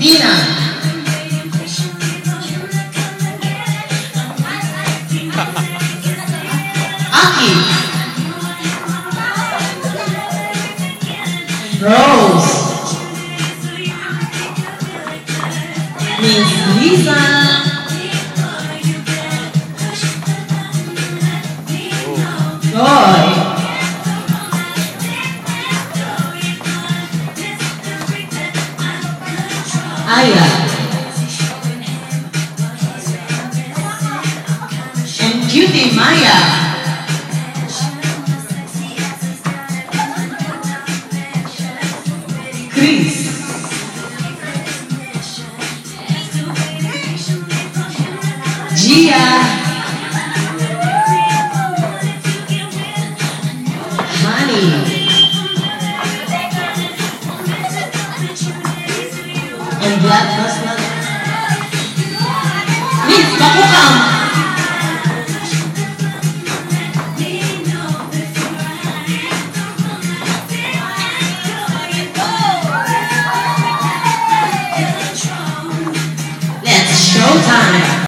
Dina. Aki. Rose. Miss Lisa. Joy. Aya. And Cutie Maya. Chris. Gia. Honey. And Black Muslim. Miss Bakukam. Let's showtime.